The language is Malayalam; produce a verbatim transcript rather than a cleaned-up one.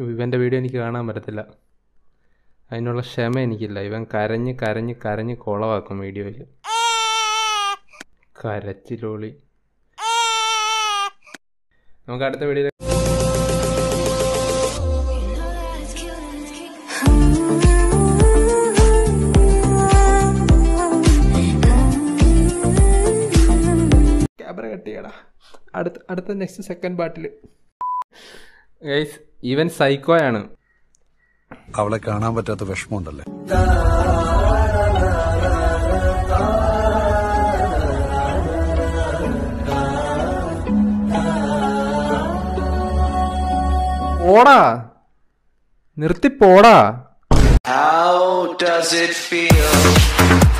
ഇവൻ്റെ വീഡിയോ എനിക്ക് കാണാൻ പറ്റത്തില്ല, അതിനുള്ള ക്ഷമ എനിക്കില്ല. ഇവൻ കരഞ്ഞ് കരഞ്ഞ് കരഞ്ഞ് കുളവാക്കും വീഡിയോയിൽ. കരച്ചിലോളി. നമുക്ക് അടുത്ത വീഡിയോ ക്യാമറ കട്ട് ചെയ്യടാ. അടുത്ത അടുത്ത നെക്സ്റ്റ് സെക്കൻഡ് പാർട്ടിൽ ഗൈസ് ഇവൻ സൈക്കോയാണ്. അവളെ കാണാൻ പറ്റാത്ത വിഷമമുണ്ടല്ലേ? പോടാ, നിർത്തി പോടാ. How does it feel?